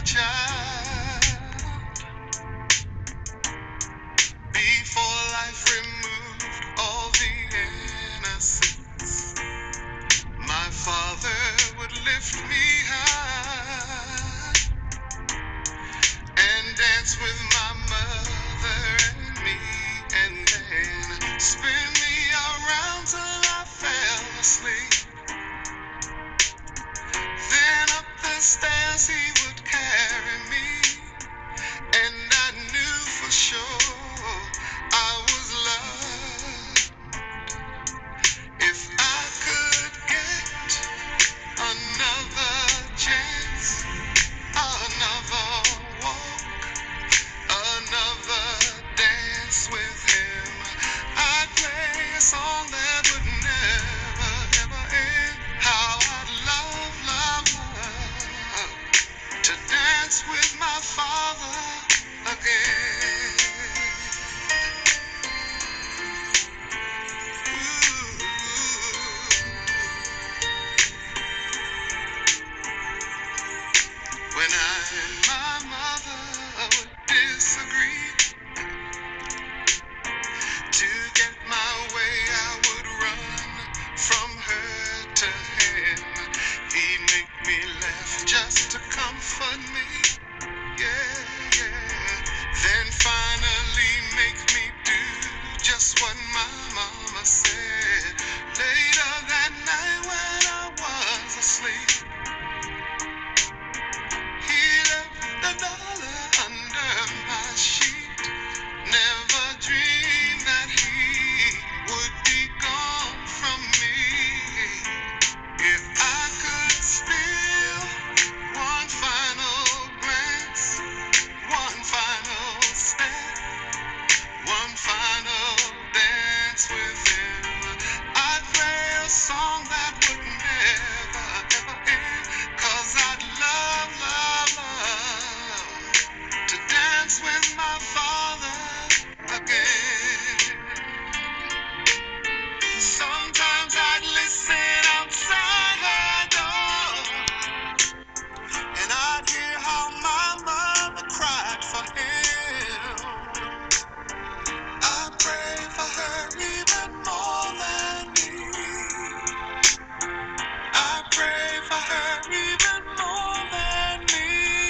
child, before life removed all the innocence, my father would lift me high and dance with my mother and me, and then spin me around till I fell asleep. Then up the stairs he would carry me, and I knew for sure I was loved. If I could get another chance, another walk, another dance with him, I'd play a song that would never, ever end. How I'd love to dance with my father again. Ooh. When I and my mother would disagree, to get my way I would run from her to him. He'd make me laugh just to comfort me, yeah, yeah. Then finally make me do just what my mama said. Later that night when I was asleep, he left $1 under my sheet. Never dreamed that he would be gone from me. If I could steal one final glance, one final step, one final dance with him, I'd play a song that would never, ever end. 'Cause I'd love to dance with my father again. Sometimes I'd listen outside her door, and I'd hear how my mother cried for him. I pray for her even more than me. I pray for her even more than me.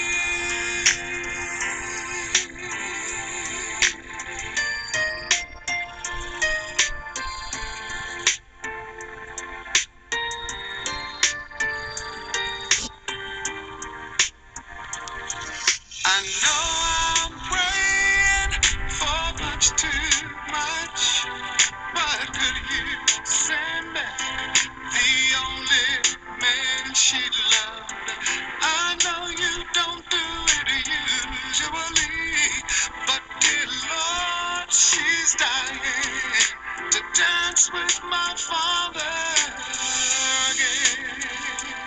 I know I'm praying for much too much, but could you send back the only man she loved? I know you don't do it usually, but dear Lord, she's dying to dance with my father again.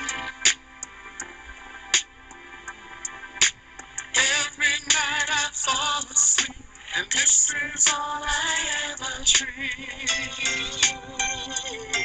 Every night I fall asleep, and this is all I ever dream.